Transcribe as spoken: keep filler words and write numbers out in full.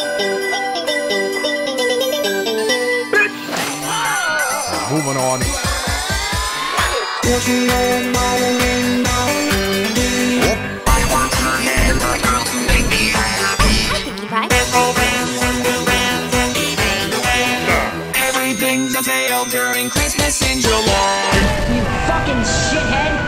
Moving on. Everything's a tale during Christmas in July. You fucking shithead!